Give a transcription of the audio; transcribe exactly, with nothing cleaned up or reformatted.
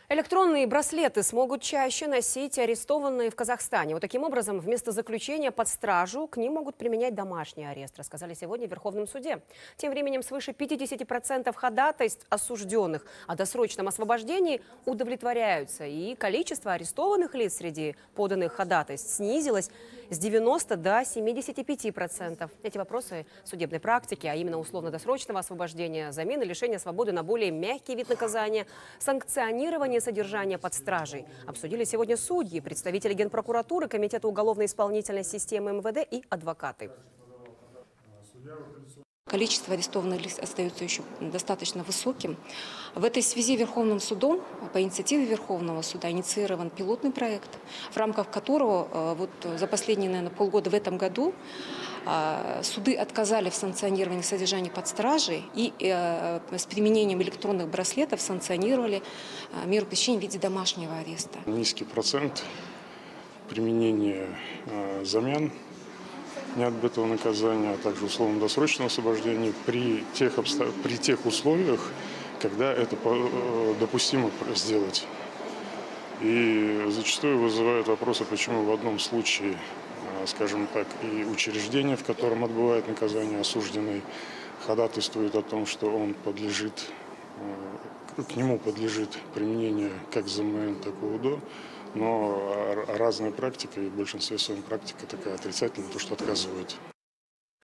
Электронные браслеты смогут чаще носить арестованные в Казахстане. Вот таким образом, вместо заключения под стражу к ним могут применять домашний арест, рассказали сегодня в Верховном суде. Тем временем свыше пятидесяти процентов ходатайств осужденных о досрочном освобождении удовлетворяются. И количество арестованных лиц среди поданных ходатайств снизилось с девяноста до семидесяти пяти процентов. Эти вопросы судебной практики, а именно условно-досрочного освобождения, замены лишения свободы на более мягкий вид наказания, санкционирование содержания под стражей, обсудили сегодня судьи, представители Генпрокуратуры, Комитета уголовно-исполнительной системы эм вэ дэ и адвокаты. Количество арестованных лиц остается еще достаточно высоким. В этой связи Верховным судом по инициативе Верховного суда инициирован пилотный проект, в рамках которого вот за последние, наверное, полгода в этом году суды отказали в санкционировании содержания под стражей и с применением электронных браслетов санкционировали меру пресечения в виде домашнего ареста. Низкий процент применения замен неотбытого наказания, а также условно-досрочного освобождения при тех, при тех условиях, когда это допустимо сделать. И зачастую вызывают вопросы, почему в одном случае, скажем так, и учреждение, в котором отбывает наказание осужденный, ходатайствует о том, что он подлежит, к нему подлежит применение как зэ эм эн, так и у дэ о, но разная практика, и в большинстве своем практика такая отрицательная, то, что отказывают.